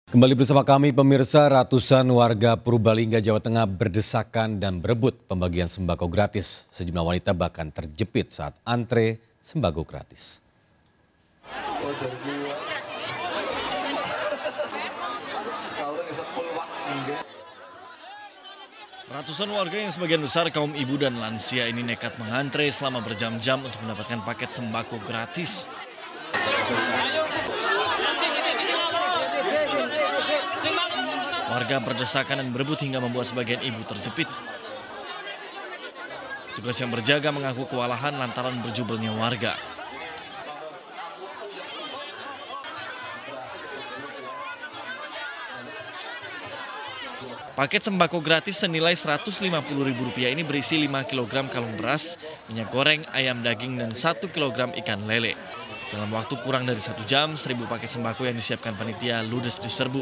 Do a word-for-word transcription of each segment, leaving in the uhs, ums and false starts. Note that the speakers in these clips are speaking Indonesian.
Kembali bersama kami pemirsa, ratusan warga Purbalingga, Jawa Tengah berdesakan dan berebut pembagian sembako gratis. Sejumlah wanita bahkan terjepit saat antre sembako gratis. Ratusan warga yang sebagian besar kaum ibu dan lansia ini nekat mengantre selama berjam-jam untuk mendapatkan paket sembako gratis. Warga berdesakan dan berebut hingga membuat sebagian ibu terjepit. Tugas yang berjaga mengaku kewalahan lantaran berjubelnya warga. Paket sembako gratis senilai seratus lima puluh ribu rupiah ini berisi lima kilogram kalung beras, minyak goreng, ayam daging, dan satu kilogram ikan lele. Dalam waktu kurang dari satu jam, seribu paket sembako yang disiapkan panitia ludes diserbu.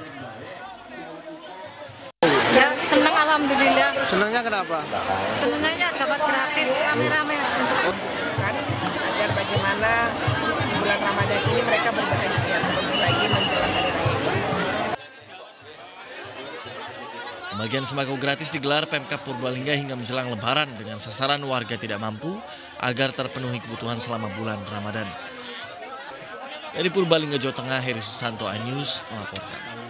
Ya, senang alhamdulillah. Senangnya kenapa? Senangnya dapat gratis, rame-rame. Kan agar bagaimana di bulan Ramadan ini mereka berbahagia, lebih lagi menjelang hari raya. Pembagian sembako gratis digelar Pemkab Purbalingga hingga menjelang Lebaran dengan sasaran warga tidak mampu agar terpenuhi kebutuhan selama bulan Ramadan. Dari Purbalingga, Jawa Tengah, Heri Susanto, iNews melaporkan.